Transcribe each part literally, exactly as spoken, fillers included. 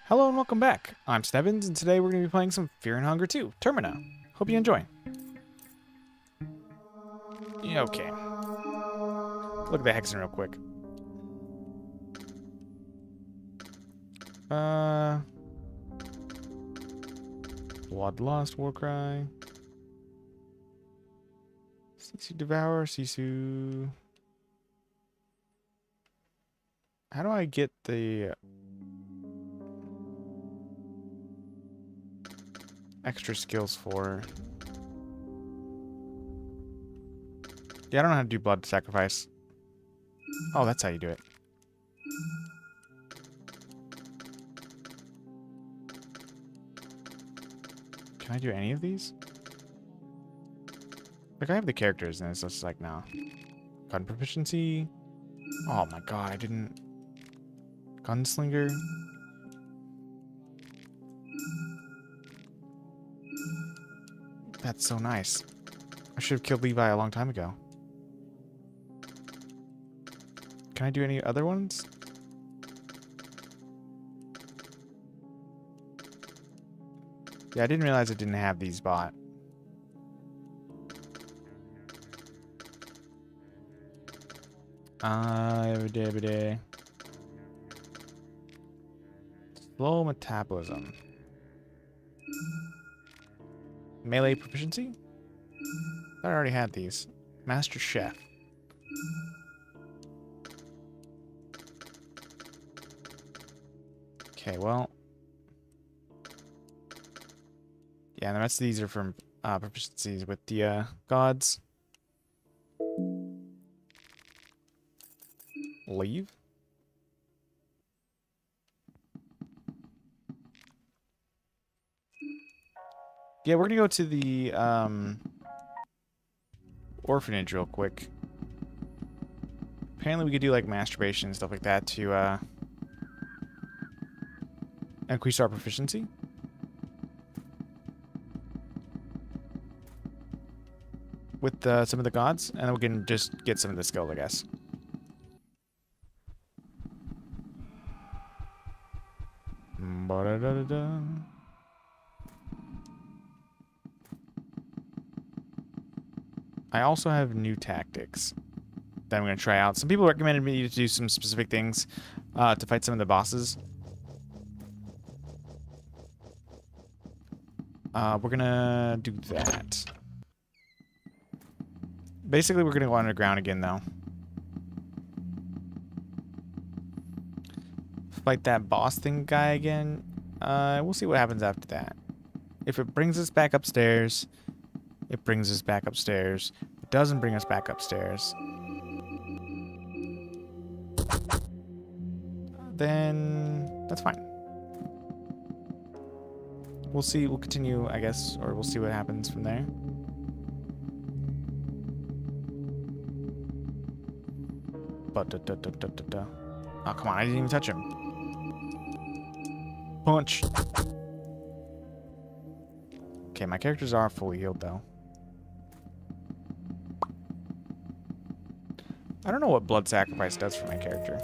Hello and welcome back. I'm Stebbins, and today we're going to be playing some Fear and Hunger two, Termina. Hope you enjoy. Yeah, okay. Look at the hexen real quick. Uh, Bloodlust, Warcry. Sisu Devour, Sisu. How do I get the extra skills for? Yeah, I don't know how to do blood sacrifice. Oh, that's how you do it. Can I do any of these? Like, I have the characters, and it's just like, no. Gun proficiency. Oh my god, I didn't. Gunslinger. That's so nice. I should have killed Levi a long time ago. Can I do any other ones? Yeah, I didn't realize I didn't have these bought. Uh, every day, every day. Slow metabolism. Melee proficiency? I already had these. Master Chef. Okay, well. Yeah, the rest of these are from uh, proficiencies with the uh, gods. Leave? Yeah, we're gonna go to the um, orphanage real quick. Apparently we could do like masturbation and stuff like that to uh, increase our proficiency. With uh, some of the gods, and then we can just get some of the skills, I guess. Ba-da-da-da-da. I also have new tactics that I'm going to try out. Some people recommended me to do some specific things uh, to fight some of the bosses. Uh, we're going to do that. Basically, we're going to go underground again, though. Fight that boss thing guy again. Uh, we'll see what happens after that. If it brings us back upstairs, it brings us back upstairs. If it doesn't bring us back upstairs, then that's fine. We'll see. We'll continue, I guess, or we'll see what happens from there. But da, da, da, da, da, da. Oh, come on. I didn't even touch him. Punch. Okay, my characters are fully healed, though. I don't know what blood sacrifice does for my character.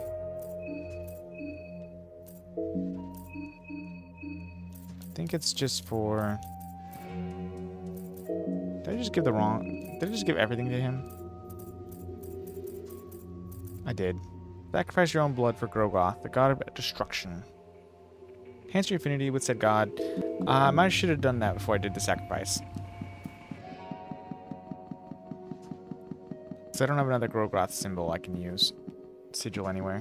I think it's just for... Did I just give the wrong... Did I just give everything to him? I did. Sacrifice your own blood for Grogoth, the god of destruction. Enhance your affinity with said god. Uh, I might should have done that before I did the sacrifice. Because I don't have another Grogoth symbol I can use. Sigil anywhere.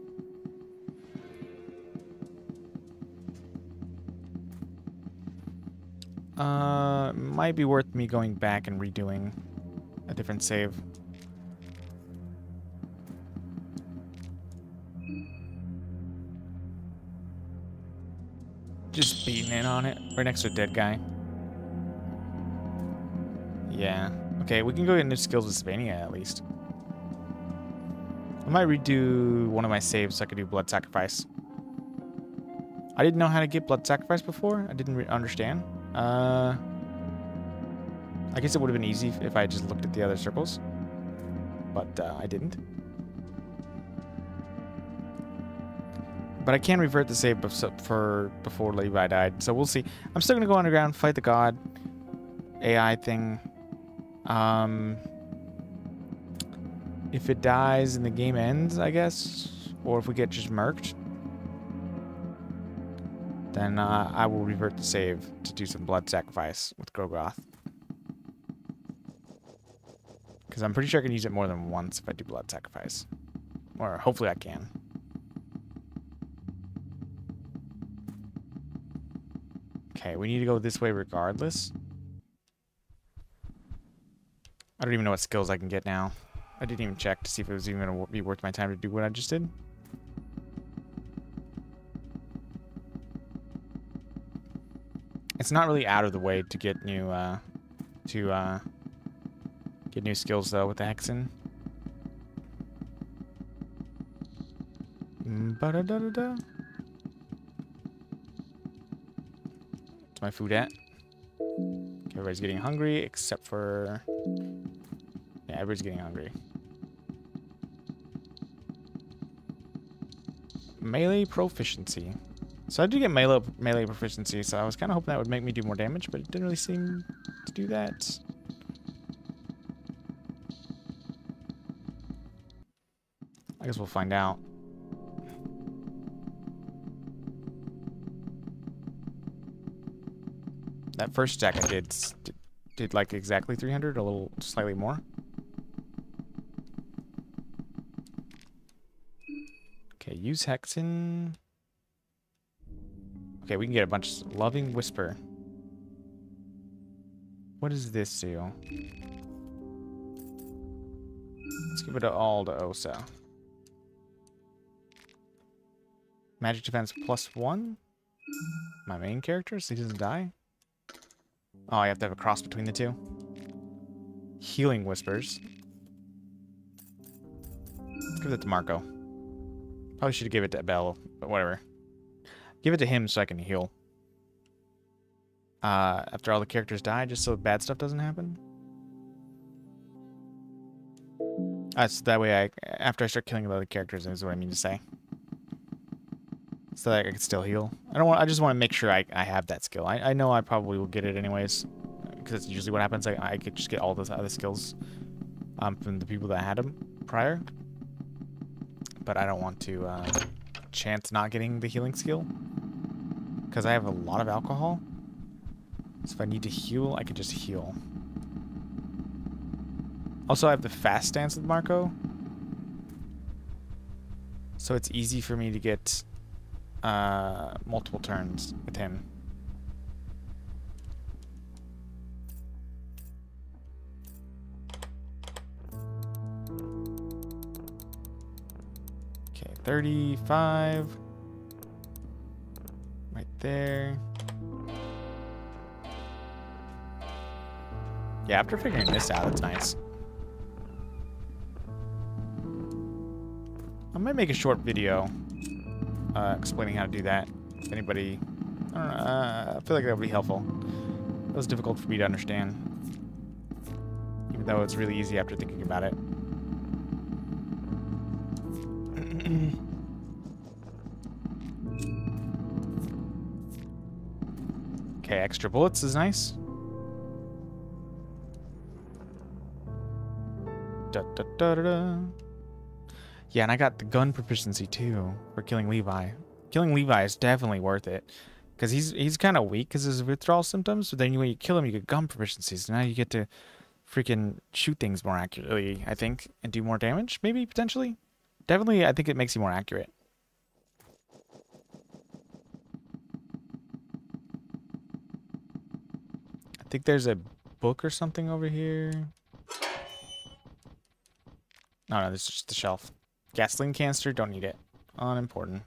Uh, might be worth me going back and redoing a different save. Just beating in on it. Right next to a dead guy. Yeah. Okay, we can go get new skills with Sylvania at least. I might redo one of my saves so I could do blood sacrifice. I didn't know how to get blood sacrifice before. I didn't re understand. Uh, I guess it would have been easy if I just looked at the other circles. But uh, I didn't. But I can revert the save bef- for before Levi died, so we'll see. I'm still gonna go underground, fight the god A I thing. Um, if it dies and the game ends, I guess, or if we get just murked, then uh, I will revert the save to do some blood sacrifice with Grogoth. Because I'm pretty sure I can use it more than once if I do blood sacrifice. Or hopefully I can. Okay, we need to go this way regardless. I don't even know what skills I can get now. I didn't even check to see if it was even going to be worth my time to do what I just did. It's not really out of the way to get new, uh, to, uh, get new skills, though, with the Hexen. Ba-da-da-da-da. Where's my food at? Okay, everybody's getting hungry, except for... Yeah, everybody's getting hungry. Melee proficiency. So I did get melee, melee proficiency, so I was kind of hoping that would make me do more damage, but it didn't really seem to do that. I guess we'll find out. That first stack I did, did, did like exactly three hundred, a little slightly more. Okay, use Hexen. Okay, we can get a bunch of Loving Whisper. What does this do? Let's give it all to Osa. Magic defense plus one? My main character, so he doesn't die? Oh, I have to have a cross between the two. Healing Whispers. Let's give it to Marco. Probably should have given it to Belle, but whatever. Give it to him so I can heal. Uh, after all the characters die, just so bad stuff doesn't happen. That's uh, so that way I, after I start killing the other characters, is what I mean to say. So that I can still heal. I don't want. I just want to make sure I, I have that skill. I, I know I probably will get it anyways, because it's usually what happens. I I could just get all those other skills, um, from the people that had them prior. But I don't want to uh, chance not getting the healing skill, because I have a lot of alcohol. So if I need to heal, I can just heal. Also, I have the fast stance with Marco, so it's easy for me to get uh, multiple turns with him. Okay, thirty-five. Right there. Yeah, after figuring this out, it's nice. I might make a short video uh, explaining how to do that. If anybody, I don't know, uh, I feel like that would be helpful. It was difficult for me to understand, even though it's really easy after thinking about it. Okay, extra bullets is nice. Da, da, da, da, da. Yeah, and I got the gun proficiency too for killing Levi. Killing Levi is definitely worth it, because he's he's kind of weak because of his withdrawal symptoms. But then when you kill him, you get gun proficiency. So now you get to freaking shoot things more accurately, I think, and do more damage. Maybe potentially, definitely. I think it makes you more accurate. I think there's a book or something over here. No, no, this is just the shelf. Gasoline canister, don't need it. Unimportant.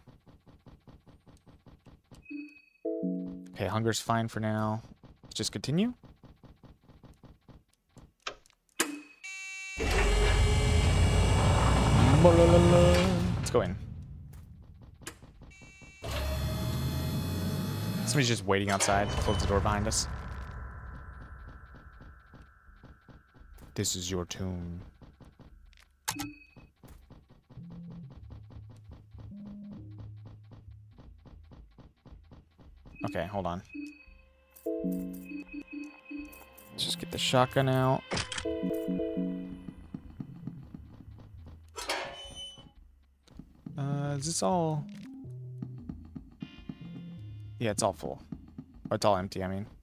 Okay, hunger's fine for now. Let's just continue. Let's go in. Somebody's just waiting outside. Close the door behind us. This is your tomb. Okay, hold on. Let's just get the shotgun out. Uh, is this all... Yeah, it's all full. Or it's all empty, I mean.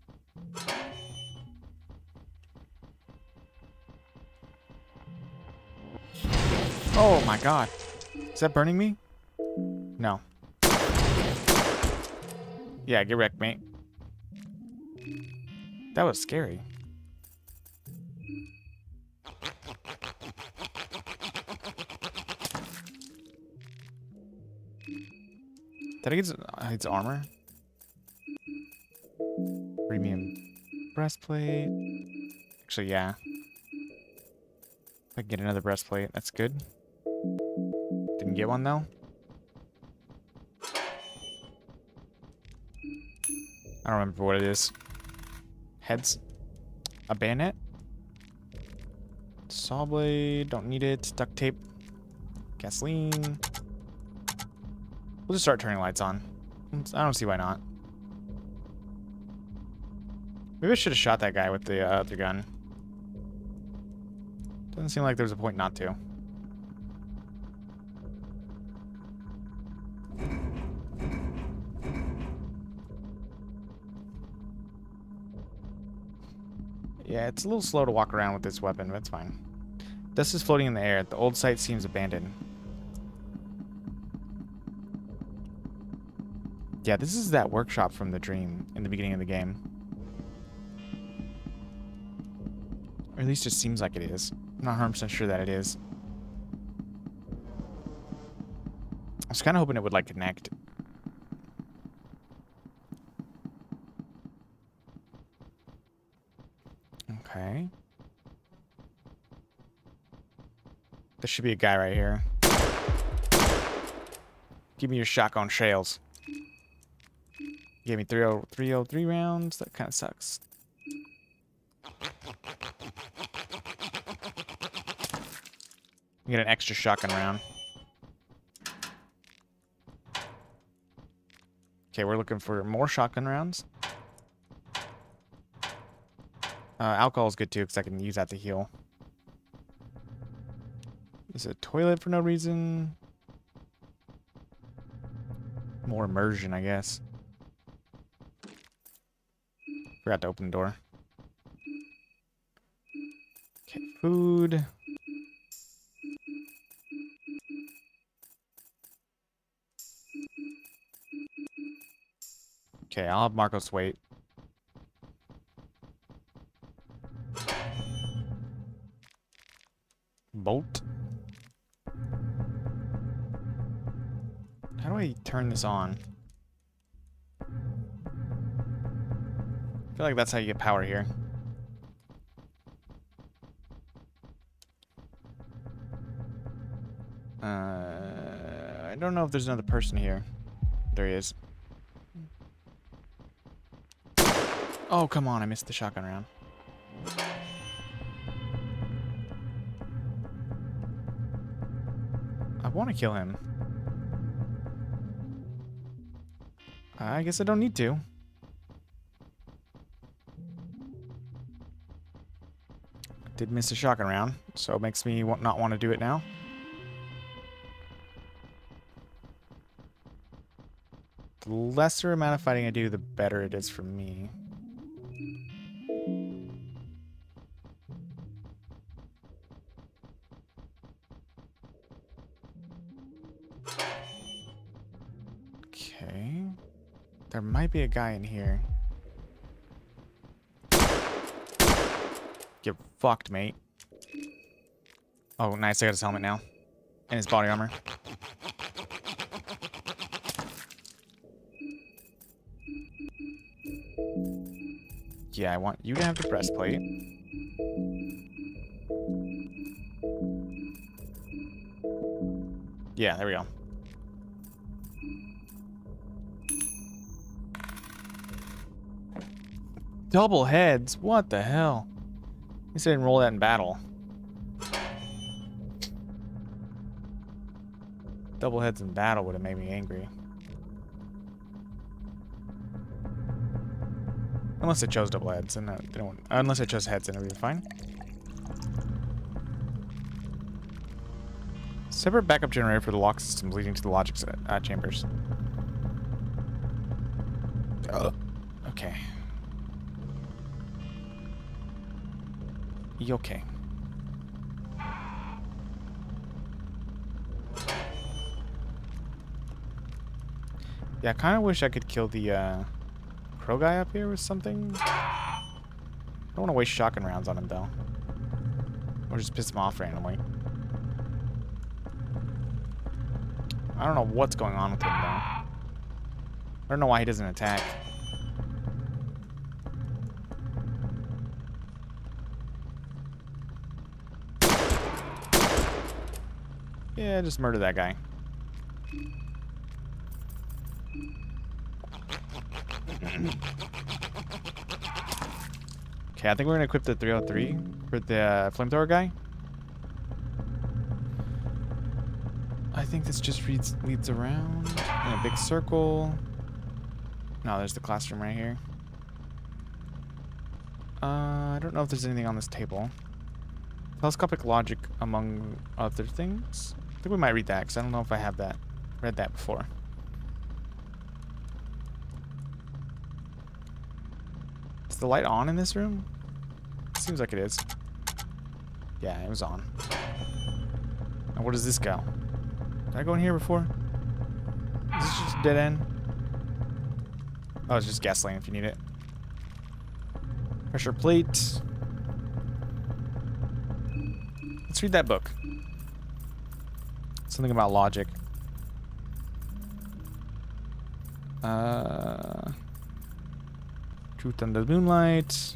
Oh my god. Is that burning me? No. Yeah, get wrecked, mate. That was scary. Did I get his, uh, his armor? Premium breastplate. Actually, yeah. If I can get another breastplate, that's good. Didn't get one though. I don't remember what it is. Heads. A bayonet. Saw blade. Don't need it. Duct tape. Gasoline. We'll just start turning lights on. I don't see why not. Maybe I should have shot that guy with the uh, other gun. Doesn't seem like there's a point not to. Yeah, it's a little slow to walk around with this weapon, but it's fine. Dust is floating in the air. The old site seems abandoned. Yeah, this is that workshop from the dream in the beginning of the game. Or at least it seems like it is. I'm not one hundred percent sure that it is. I was kind of hoping it would, like, connect. Okay. There should be a guy right here. Give me your shotgun shells. Gave me three oh three rounds. That kind of sucks. Get an extra shotgun round. Okay, we're looking for more shotgun rounds. Uh, alcohol is good too, because I can use that to heal. There's a toilet for no reason. More immersion, I guess. Forgot to open the door. Okay, food. Okay, I'll have Marcos wait. Bolt. How do I turn this on? I feel like that's how you get power here. Uh, I don't know if there's another person here. There he is. Oh, come on. I missed the shotgun round. I want to kill him. I guess I don't need to. Did miss a shotgun round, so it makes me not want to do it now. The lesser amount of fighting I do, the better it is for me. Okay. There might be a guy in here. Get fucked, mate. Oh, nice. I got his helmet now. And his body armor. Yeah, I want you to have the breastplate. Yeah, there we go. Double heads? What the hell? At least I didn't roll that in battle. Double heads in battle would have made me angry. Unless I chose double heads, and uh, they don't. Unless I chose heads, and it'll be fine. Separate backup generator for the lock systems leading to the logic uh, chambers. Oh. Okay. You okay? Yeah, I kind of wish I could kill the uh, crow guy up here with something. I don't want to waste shotgun rounds on him, though. Or just piss him off randomly. I don't know what's going on with him, though. I don't know why he doesn't attack. Yeah, just murder that guy. Okay, I think we're gonna equip the three oh three for the uh, flamethrower guy. I think this just reads, leads around in a big circle. No, there's the classroom right here. Uh, I don't know if there's anything on this table. Telescopic logic, among other things. I think we might read that, because I don't know if I have that. Read that before. Is the light on in this room? Seems like it is. Yeah, it was on. Now, where does this go? Did I go in here before? Is this just a dead end? Oh, it's just gasoline if you need it. Pressure plate. Let's read that book. Something about logic. Uh, Truth under the moonlight.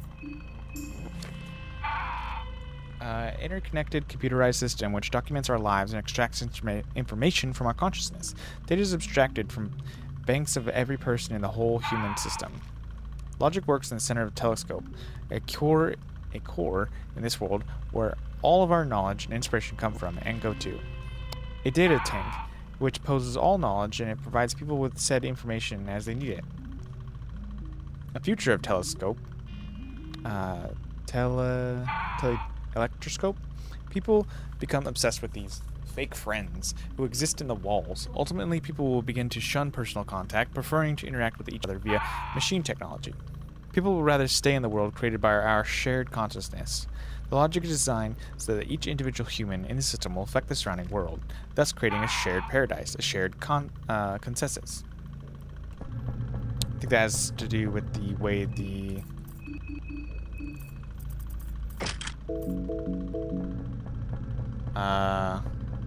Uh, interconnected computerized system which documents our lives and extracts information from our consciousness. Data is abstracted from banks of every person in the whole human system. Logic works in the center of a telescope, a core, a core in this world where all of our knowledge and inspiration come from and go to. A data tank, which poses all knowledge and it provides people with said information as they need it. A future of telescope, uh, tele, tele, electroscope. People become obsessed with these fake friends who exist in the walls. Ultimately, people will begin to shun personal contact, preferring to interact with each other via machine technology. People will rather stay in the world created by our shared consciousness. The logic is designed so that each individual human in the system will affect the surrounding world, thus creating a shared paradise, a shared con uh, consensus. I think that has to do with the way the... Uh...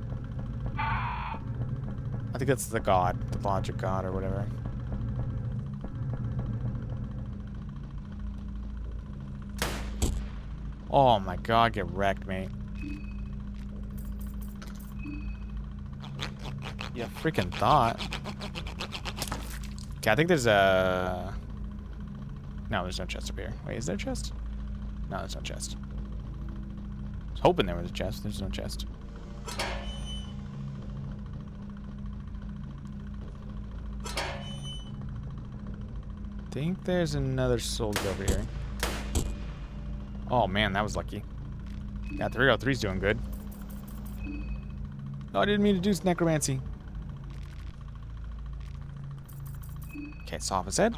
I think that's the god, the logic god or whatever. Oh my god, get wrecked, mate. You freaking thought. Okay, I think there's a... No, there's no chest up here. Wait, is there a chest? No, there's no chest. I was hoping there was a chest. There's no chest. I think there's another soldier over here. Oh man, that was lucky. Yeah, three oh three's doing good. Oh, I didn't mean to do necromancy. Okay, saw off his head.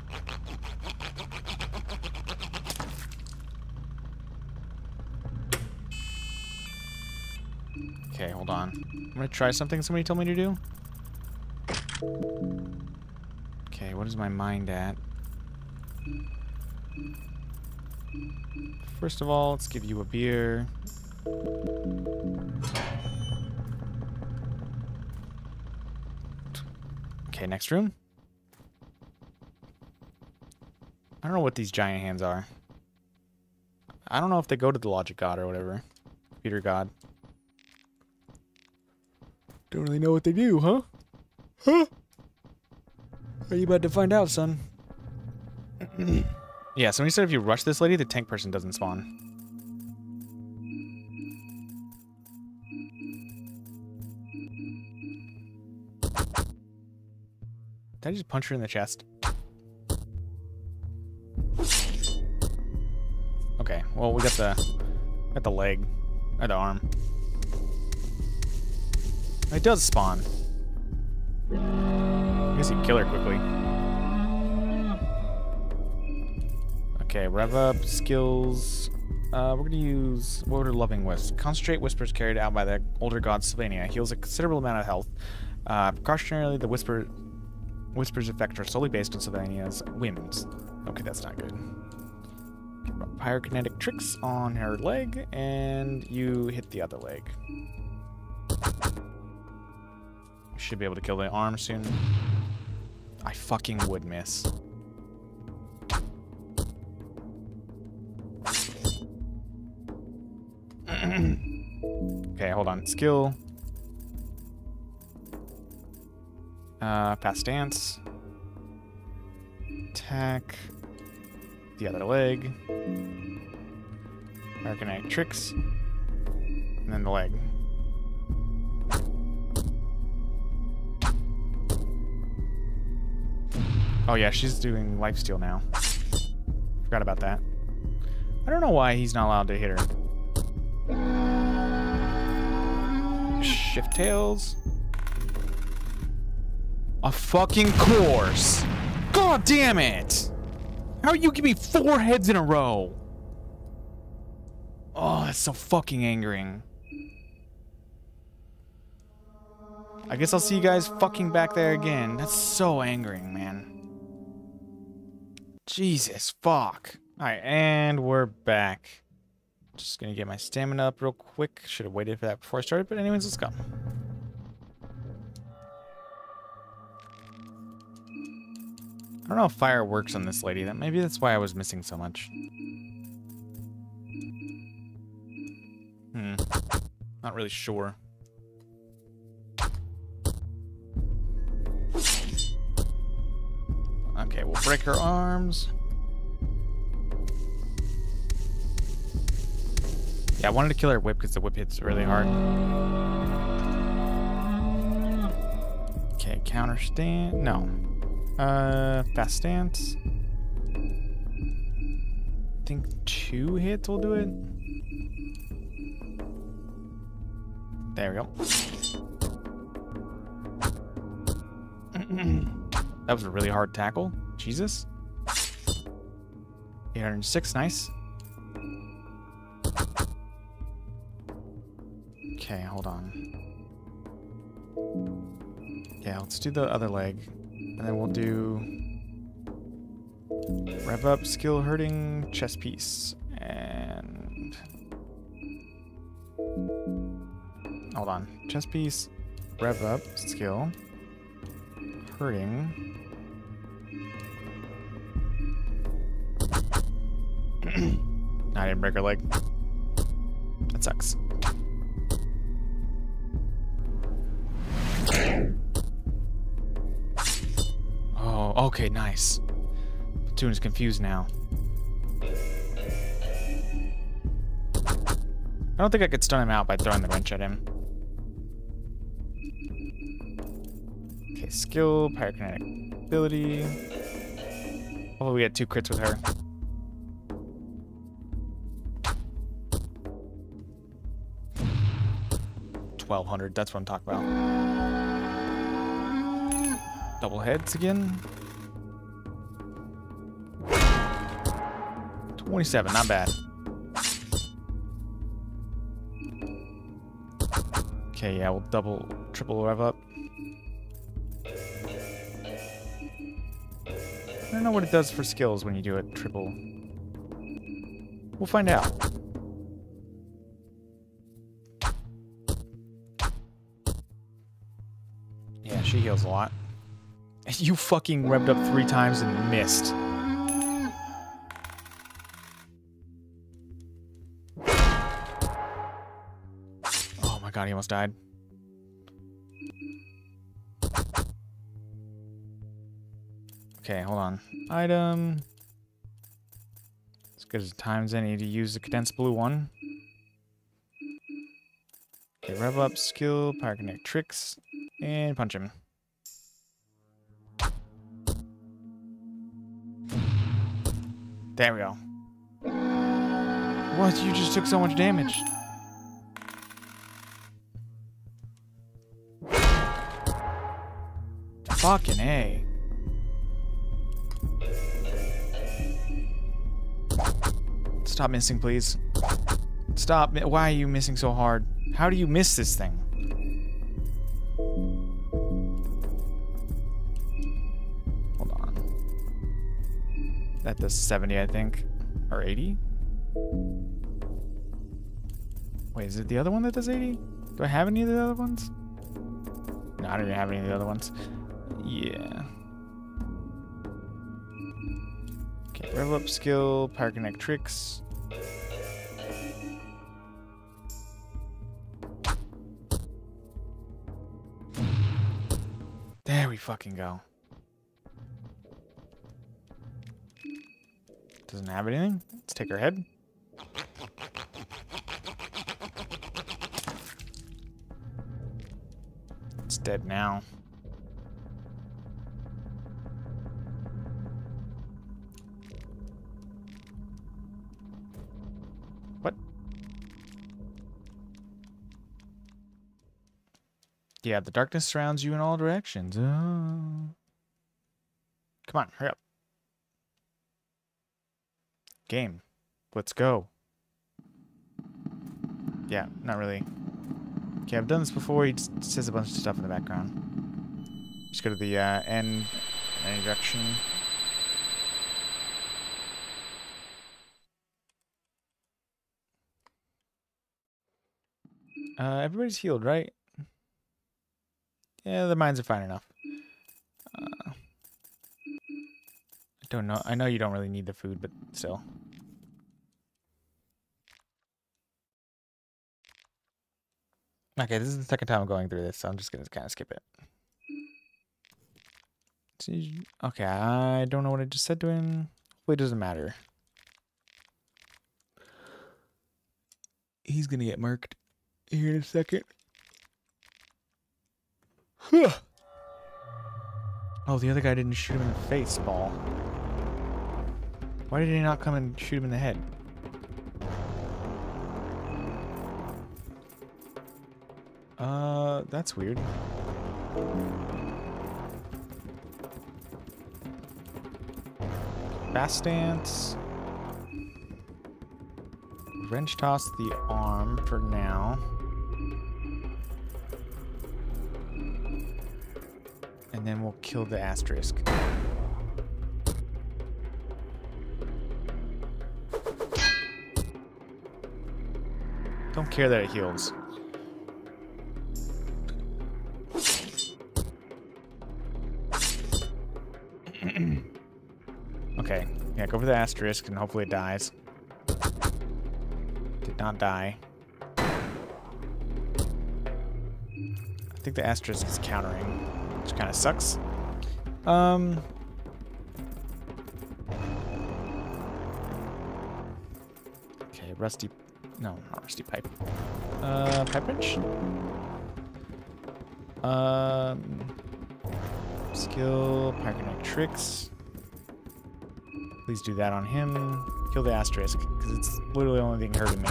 Okay, hold on. I'm gonna try something somebody told me to do. Okay, what is my mind at? First of all, let's give you a beer. Okay, next room. I don't know what these giant hands are. I don't know if they go to the logic god or whatever. Computer god. Don't really know what they do, huh? Huh? Are you about to find out, son? Yeah, somebody said if you rush this lady, the tank person doesn't spawn. Did I just punch her in the chest? Okay, well, we got the got the leg, or the arm. It does spawn. I guess you can kill her quickly. Okay, rev up, skills. Uh, we're gonna use, what are Loving Wisps? Concentrate whispers carried out by the older god Sylvania. Heals a considerable amount of health. Uh, precautionarily, the whisper whispers effect are solely based on Sylvania's whims. Okay, that's not good. Pyrokinetic tricks on her leg, and you hit the other leg. Should be able to kill the arm soon. I fucking would miss. Okay, hold on. Skill. Uh, fast dance. Attack. The other leg. Pyrokinetic tricks. And then the leg. Oh yeah, she's doing lifesteal now. Forgot about that. I don't know why he's not allowed to hit her. Shift tails. A fucking course. God damn it! How are you giving me four heads in a row? Oh, that's so fucking angering. I guess I'll see you guys fucking back there again. That's so angering, man. Jesus, fuck. Alright, and we're back. Just gonna get my stamina up real quick. Should have waited for that before I started, but anyways, let's go. I don't know if fire works on this lady. That maybe that's why I was missing so much. Hmm. Not really sure. Okay, we'll break her arms. Yeah, I wanted to kill her whip because the whip hits really hard. Okay, counter stand. No. Uh, fast stance. I think two hits will do it. There we go. That was a really hard tackle. Jesus. eight hundred six, nice. Okay, hold on. Yeah, let's do the other leg. And then we'll do rev up, skill hurting, chest piece. And hold on. Chest piece, rev up, skill, hurting. I didn't break her leg. That sucks. Oh, okay, nice. Platoon is confused now. I don't think I could stun him out by throwing the wrench at him. Okay, skill, pyrokinetic ability. Oh, we had two crits with her. twelve hundred, that's what I'm talking about. Double heads again. twenty-seven, not bad. Okay, yeah, we'll double, triple rev up. I don't know what it does for skills when you do it triple. We'll find out. Yeah, she heals a lot. You fucking revved up three times and missed. Oh my god, he almost died. Okay, hold on. Item. As good as times any to use the condensed blue one. Okay, rev up, skill, pyrokinetic tricks, and punch him. There we go. What? You just took so much damage. Fucking A. Stop missing, please. Stop. Why are you missing so hard? How do you miss this thing? Hold on. That does seventy, I think. Or eighty? Wait, is it the other one that does eighty? Do I have any of the other ones? No, I don't even have any of the other ones. Yeah. Okay, level up skill, Pyroconnect tricks. There we fucking go. Doesn't have anything. Let's take her head. It's dead now. What? Yeah, the darkness surrounds you in all directions. Oh. Come on, hurry up. Game. Let's go. Yeah, not really. Okay, I've done this before. He just says a bunch of stuff in the background. Just go to the uh, end in any direction. Uh, everybody's healed, right? Yeah, the mines are fine enough. Uh, I don't know. I know you don't really need the food, but still. Okay, this is the second time I'm going through this, so I'm just going to kind of skip it. Okay, I don't know what I just said to him. Hopefully it doesn't matter. He's going to get murked here in a second. Oh, the other guy didn't shoot him in the face, ball. Why did he not come and shoot him in the head? Uh, that's weird. Fast dance. Wrench toss the arm for now. And then we'll kill the asterisk. Don't care that it heals. Okay, yeah, go for the asterisk and hopefully it dies. Did not die. I think the asterisk is countering, which kind of sucks. Um... Okay, rusty... No, not rusty pipe. Uh, pipe wrench? Um... Skill, Pyroconnect tricks. Please do that on him. Kill the asterisk, because it's literally the only thing hurting me.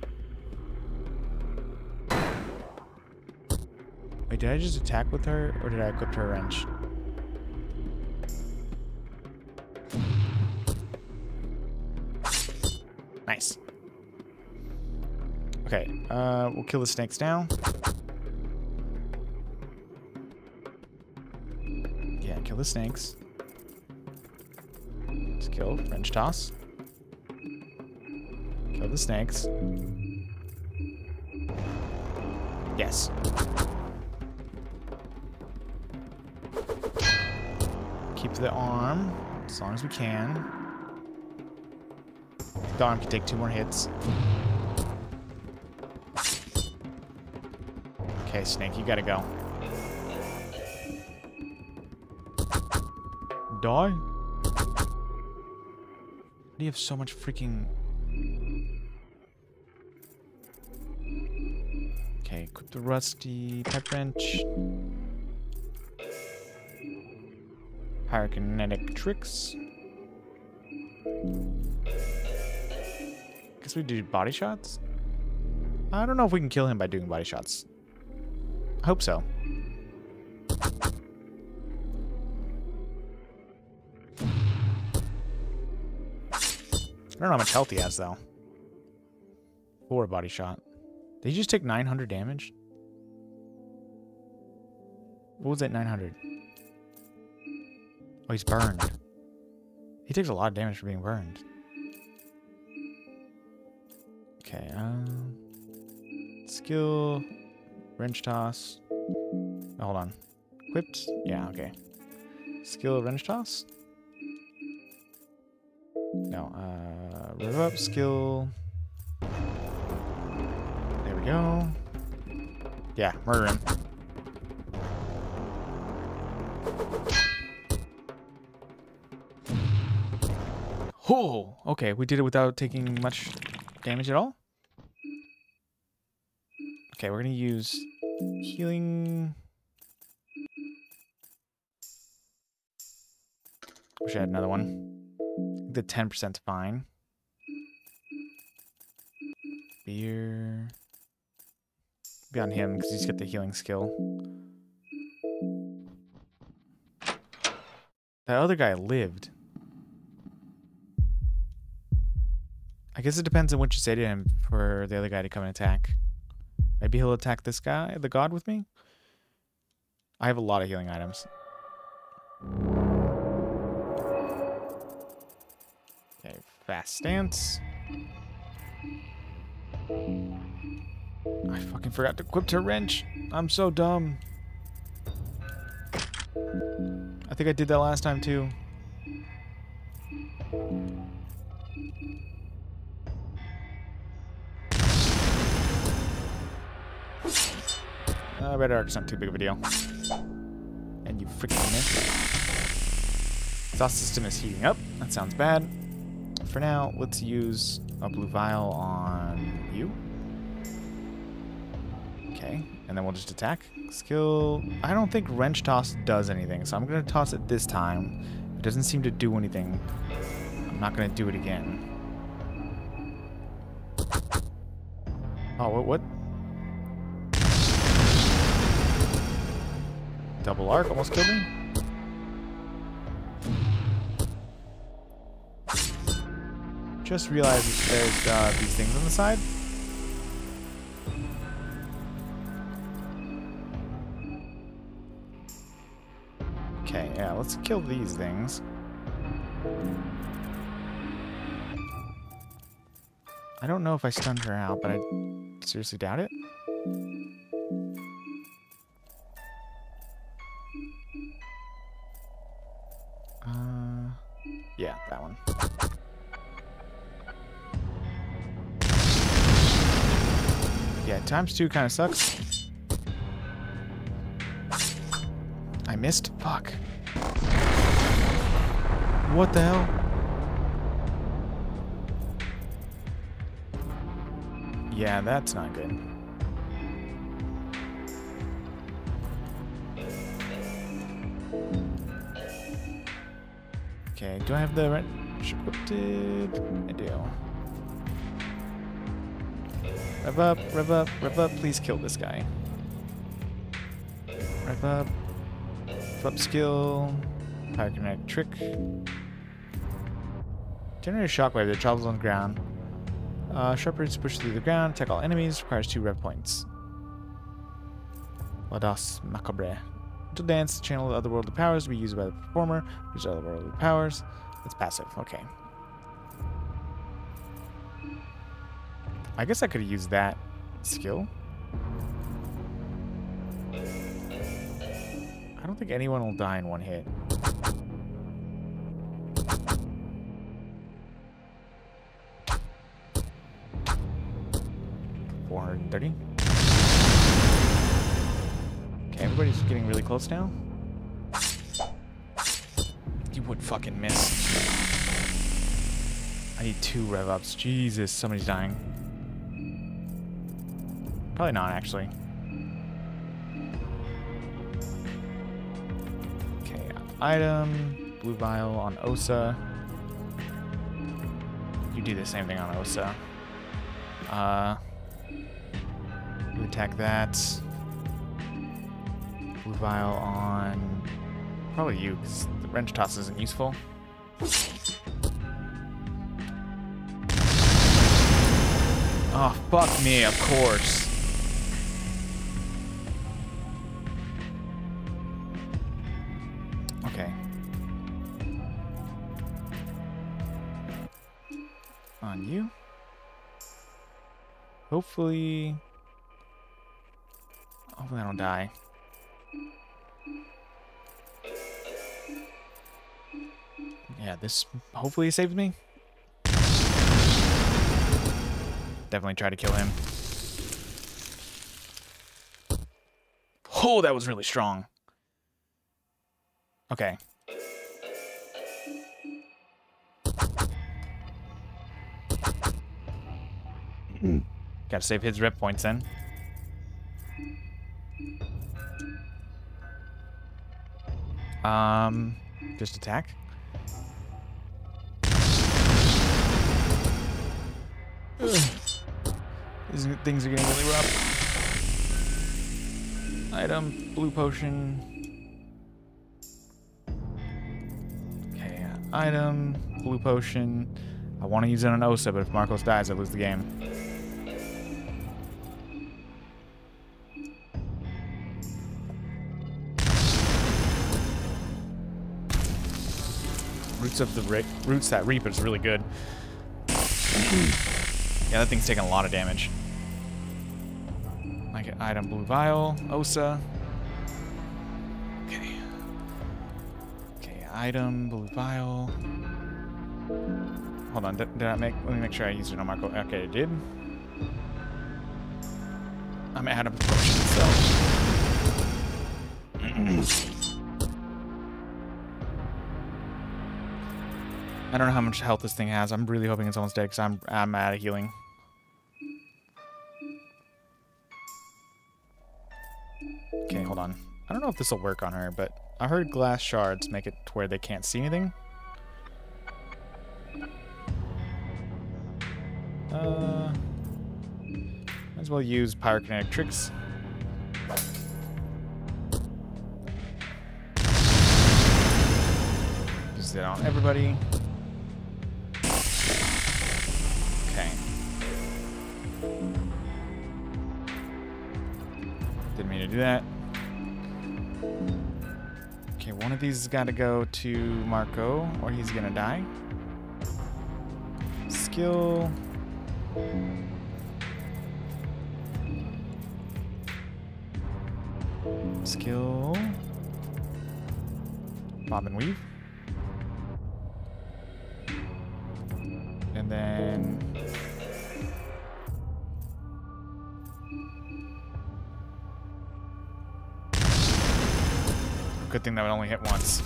Wait, did I just attack with her, or did I equip her wrench? Nice. Okay, uh, we'll kill the snakes now. Yeah, kill the snakes. Let's kill wrench toss. Kill the snakes. Yes. Keep the arm as long as we can. The arm can take two more hits. Okay, Snake, you gotta go. Die? Why do you have so much freaking... Okay, equip the rusty pipe wrench. Pyrokinetic tricks. Guess we do body shots? I don't know if we can kill him by doing body shots. I hope so. I don't know how much health he has, though. For a body shot. Did he just take nine hundred damage? What was that nine hundred? Oh, he's burned. He takes a lot of damage for being burned. Okay, um... skill... wrench toss... Oh, hold on. Equipped? Yeah, okay. Skill wrench toss? No, uh... rev up, skill... There we go. Yeah, murder him. Oh, okay, we did it without taking much damage at all. Okay, we're gonna use healing. Wish I had another one. The ten percent's fine. Beer. Be on him because he's got the healing skill. That other guy lived. I guess it depends on what you say to him for the other guy to come and attack. Maybe he'll attack this guy, the god, with me? I have a lot of healing items. Okay, fast stance. I fucking forgot to equip her wrench. I'm so dumb. I think I did that last time too. Uh, red arc's not too big of a deal. And you freaking missed. Exhaust system is heating up. That sounds bad. For now, let's use a blue vial on you. Okay, and then we'll just attack. Skill... I don't think wrench toss does anything, so I'm going to toss it this time. It doesn't seem to do anything. I'm not going to do it again. Oh, what? what? Double arc almost killed me. Just realized there's uh, these things on the side. Okay, yeah, let's kill these things. I don't know if I stunned her out, but I seriously doubt it. Uh, yeah, that one. Yeah, times two kind of sucks. I missed? Fuck. What the hell? Yeah, that's not good. Okay, do I have the wrench equipped? I do. Rev up, rev up, rev up. Please kill this guy. Rev up. Rev up skill. Pyrokinetic trick. Generate a shockwave that travels on the ground. Uh, sharp roots push through the ground. Attack all enemies. Requires two rev points. Laudace macabre. To dance, channel otherworldly powers to be used by the performer. Use otherworldly powers. It's passive. Okay. I guess I could have used that skill. I don't think anyone will die in one hit. four hundred thirty. Okay, everybody's getting really close now. You would fucking miss. I need two rev ups. Jesus, somebody's dying. Probably not, actually. Okay, item. Blue vial on Osa. You do the same thing on Osa. Uh, we attack that. Blue Vial on probably you, because the wrench toss isn't useful. Oh, fuck me, of course. Okay. On you. Hopefully... Hopefully I don't die. Yeah, this hopefully saves me. Definitely try to kill him. Oh, that was really strong. Okay. Gotta save his rep points then. Um, just attack. Ugh. These things are getting really rough. Item, blue potion. Okay, item, blue potion. I want to use it on Osa, but if Marcos dies, I lose the game. Roots of the Re Roots that Reap is really good. Yeah, that thing's taking a lot of damage. Like an item, blue vial, Osa. Okay. Okay, item, blue vial. Hold on, did, did I make? Let me make sure I used it on Marco. Okay, I did. I'm out of potion, so. I don't know how much health this thing has. I'm really hoping it's almost dead because I'm I'm out of healing. Okay, hold on. I don't know if this will work on her, but I heard glass shards make it to where they can't see anything. Uh, might as well use pyrokinetic tricks. Use it on everybody. Okay. Didn't mean to do that. Okay, one of these has got to go to Marco, or he's gonna die. Skill. Skill. Bob and weave. And then good thing that would only hit once.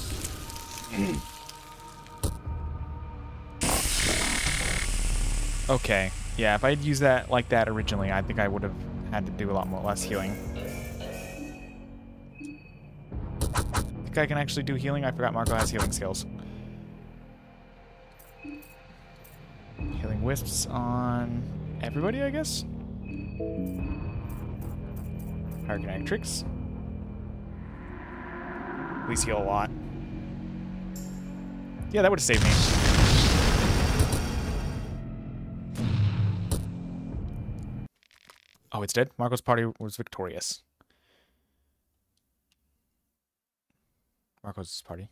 Okay. Yeah, if I'd used that like that originally, I think I would have had to do a lot more less healing. Think I can actually do healing? I forgot Marco has healing skills. Healing wisps on everybody, I guess? Pyrokinetic tricks. Please heal a lot. Yeah, that would have saved me. Oh, it's dead? Marco's party was victorious. Marco's party.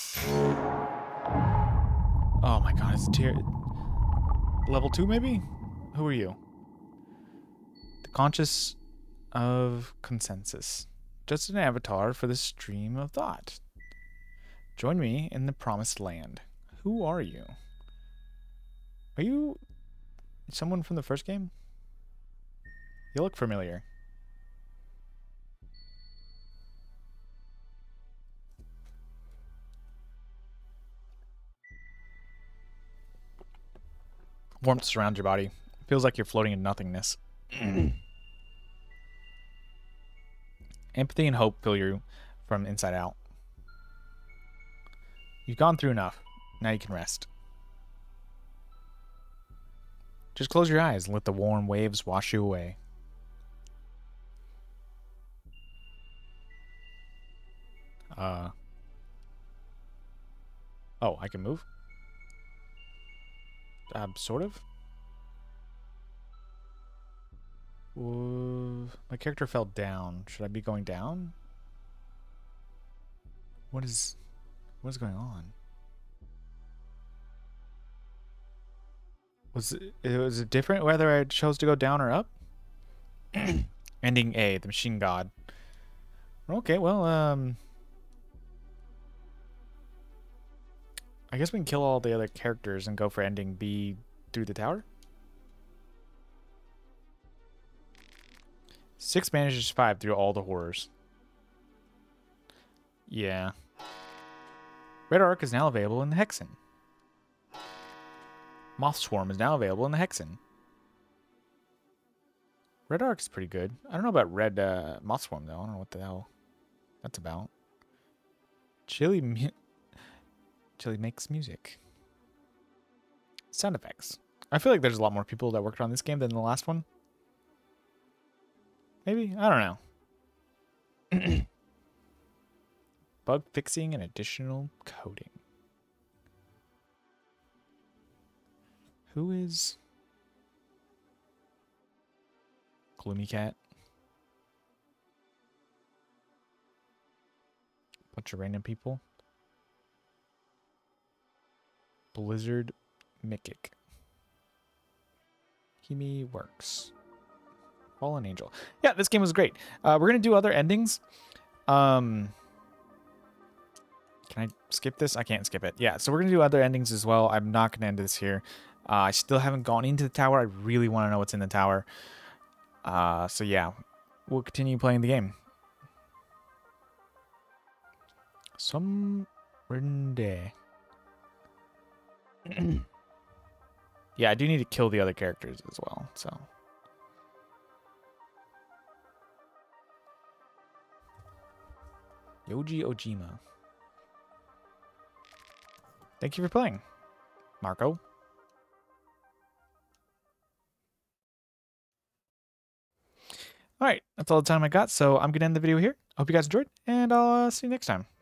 Oh my god, it's a tier... Level two, maybe? Who are you? The Conscious of Consensus. Just an avatar for the stream of thought. Join me in the promised land. Who are you? Are you someone from the first game? You look familiar. Warmth surrounds your body. Feels like you're floating in nothingness. Empathy and hope fill you from inside out. You've gone through enough. Now you can rest. Just close your eyes and let the warm waves wash you away. Uh. Oh, I can move? Um, sort of? Uh, my character fell down. Should I be going down? What is... What is going on? Was it, it was it different whether I chose to go down or up? Ending A, the machine god. Okay, well, um... I guess we can kill all the other characters and go for ending B through the tower. Six manages five through all the horrors. Yeah. Red Arc is now available in the Hexen. Moth Swarm is now available in the Hexen. Red Arc is pretty good. I don't know about Red uh, Moth Swarm, though. I don't know what the hell that's about. Chili, mu Chili makes music. Sound effects. I feel like there's a lot more people that worked on this game than the last one. Maybe? I don't know. Bug fixing and additional coding. Who is Gloomy Cat? Bunch of random people. Blizzard Mickey. Kimi works. Fallen Angel. Yeah, this game was great. Uh, we're gonna do other endings. Um, can I skip this? I can't skip it. Yeah, so we're gonna do other endings as well. I'm not gonna end this here. Uh, I still haven't gone into the tower. I really want to know what's in the tower. Uh, so yeah, we'll continue playing the game. Some day. Yeah, I do need to kill the other characters as well. So. Yoji Ojima. Thank you for playing, Marco. All right, that's all the time I got, so I'm going to end the video here. I hope you guys enjoyed, and I'll uh, see you next time.